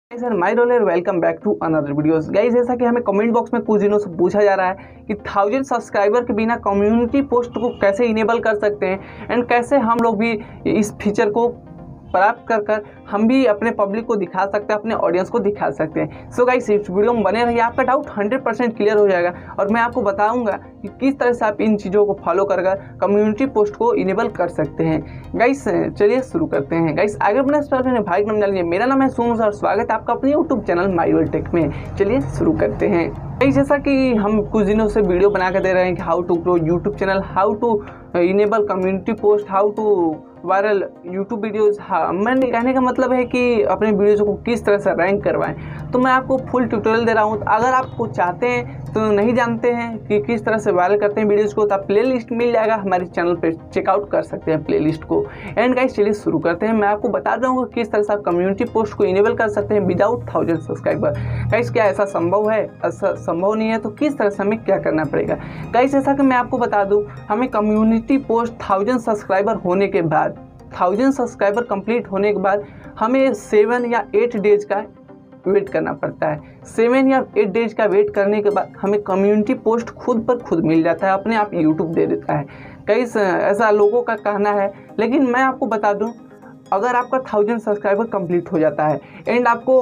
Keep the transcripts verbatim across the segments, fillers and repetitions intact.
Sir my role है, welcome back to another videos. Guys, जैसा कि हमें कमेंट बॉक्स में कुछ दिनों से पूछा जा रहा है कि थाउजेंड सब्सक्राइबर के बिना कम्युनिटी पोस्ट को कैसे इनेबल कर सकते हैं एंड कैसे हम लोग भी इस फीचर को प्राप्त कर कर हम भी अपने पब्लिक को दिखा सकते हैं, अपने ऑडियंस को दिखा सकते हैं। सो गाइस, इस वीडियो में बने रहिए, आपका डाउट हंड्रेड परसेंट क्लियर हो जाएगा और मैं आपको बताऊंगा कि किस तरह से आप इन चीज़ों को फॉलो कर कर कम्युनिटी पोस्ट को इनेबल कर सकते हैं। गाइस चलिए शुरू करते हैं। गाइस आगे बढ़ने से पहले भाई नाम जानिए, मेरा नाम है सोनू सर, स्वागत है आपका अपने YouTube channel my role tech में। चलिए शुरू करते हैं। गाइस जैसा कि हम कुछ दिनों से वीडियो बना कर दे रहे हैं कि how to grow YouTube channel, how to enable community post, how to viral YouTube videos. हाँ, मैंने कहने का मतलब है कि अपने वीडियोज़ को किस तरह से रैंक करवाएं, तो मैं आपको फुल ट्यूटोरियल दे रहा हूँ। अगर आपको चाहते हैं तो नहीं जानते हैं कि किस तरह से वायरल करते हैं वीडियोज़ को, तो आप प्ले लिस्ट मिल जाएगा हमारे चैनल पे, चेकआउट कर सकते हैं प्ले लिस्ट को। एंड गाइस चलिए शुरू करते हैं। मैं आपको बता दूँगा किस तरह से आप कम्युनिटी पोस्ट को इनेबल कर सकते हैं विदाउट थाउजेंड सब्सक्राइबर। गाइस क्या ऐसा संभव है? ऐसा संभव नहीं है, तो किस तरह से हमें क्या करना पड़ेगा? गाइस जैसा कि मैं आपको बता दूँ, हमें कम्युनिटी पोस्ट थाउजेंड सब्सक्राइबर होने के बाद, थाउजेंड सब्सक्राइबर कंप्लीट होने के बाद हमें सेवन या एट डेज का वेट करना पड़ता है। सेवन या एट डेज का वेट करने के बाद हमें कम्युनिटी पोस्ट खुद पर खुद मिल जाता है, अपने आप यूट्यूब दे देता है। कई ऐसा लोगों का कहना है, लेकिन मैं आपको बता दूं, अगर आपका थाउजेंड सब्सक्राइबर कंप्लीट हो जाता है एंड आपको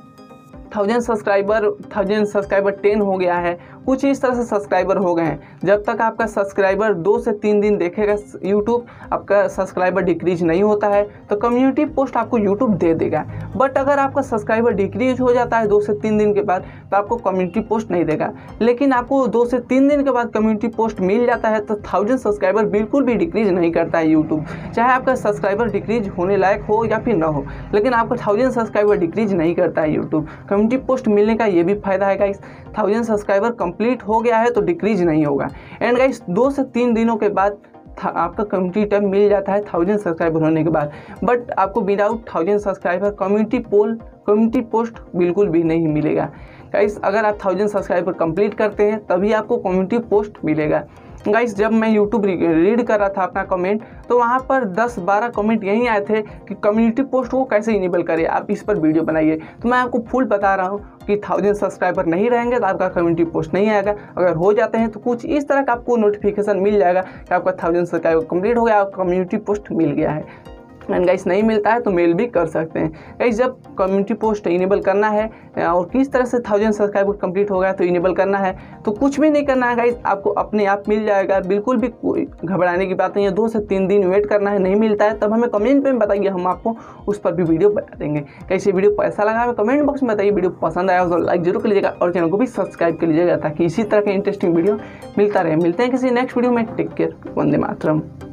thousand subscriber thousand subscriber ten हो गया है, कुछ इस तरह से सब्सक्राइबर हो गए हैं, जब तक आपका सब्सक्राइबर दो से तीन दिन देखेगा यूट्यूब, आपका सब्सक्राइबर डिक्रीज नहीं होता है तो कम्युनिटी पोस्ट आपको यूट्यूब दे देगा। बट अगर आपका सब्सक्राइबर डिक्रीज हो जाता है दो से तीन दिन के बाद, तो आपको कम्युनिटी पोस्ट नहीं देगा। लेकिन आपको दो से तीन दिन के बाद कम्युनिटी पोस्ट मिल जाता है तो थाउजेंड सब्सक्राइबर बिल्कुल भी डिक्रीज नहीं करता है यूट्यूब, चाहे आपका सब्सक्राइबर डिक्रीज होने लायक हो या फिर ना हो, लेकिन आपका थाउजेंड सब्सक्राइबर डिक्रीज नहीं करता है यूट्यूब। कम्युनिटी पोस्ट मिलने का ये भी फायदा है गाइस, थाउजेंड सब्सक्राइबर कंप्लीट हो गया है तो डिक्रीज नहीं होगा। एंड गाइस दो से तीन दिनों के बाद आपका कम्युनिटी टैब मिल जाता है थाउजेंड सब्सक्राइबर होने के बाद। बट आपको without thousand subscriber community poll community post बिल्कुल भी नहीं मिलेगा। गाइस अगर आप थाउजेंड सब्सक्राइबर कंप्लीट करते हैं तभी आपको कम्युनिटी पोस्ट मिलेगा। गाइस जब मैं यूट्यूब रीड कर रहा था अपना कमेंट, तो वहाँ पर दस बारह कमेंट यही आए थे कि कम्युनिटी पोस्ट को कैसे इनेबल करें, आप इस पर वीडियो बनाइए। तो मैं आपको फुल बता रहा हूँ कि थाउजेंड सब्सक्राइबर नहीं रहेंगे तो आपका कम्युनिटी पोस्ट नहीं आएगा। अगर हो जाते हैं तो कुछ इस तरह का आपको नोटिफिकेशन मिल जाएगा कि आपका थाउजेंड सब्सक्राइबर कंप्लीट हो गया, आपका कम्युनिटी पोस्ट मिल गया है। एंड गाइस नहीं मिलता है तो मेल भी कर सकते हैं। गाइस जब कम्युनिटी पोस्ट इनेबल करना है और किस तरह से थाउजेंड सब्सक्राइबर कंप्लीट हो गया तो इनेबल करना है, तो कुछ भी नहीं करना है गाइस, आपको अपने आप मिल जाएगा। बिल्कुल भी कोई घबराने की बात नहीं है। दो से तीन दिन वेट करना है, नहीं मिलता है तब हमें कमेंट में बताइए, हम आपको उस पर भी वीडियो बता देंगे। गाइस ये वीडियो कैसा लगा हमें कमेंट बॉक्स में बताइए। वीडियो पसंद आया तो लाइक जरूर कर लीजिएगा और चैनल को भी सब्सक्राइब कर लीजिएगा ताकि इसी तरह का इंटरेस्टिंग वीडियो मिलता रहे। मिलते हैं किसी नेक्स्ट वीडियो में। टेक केयर, वंदे मातरम।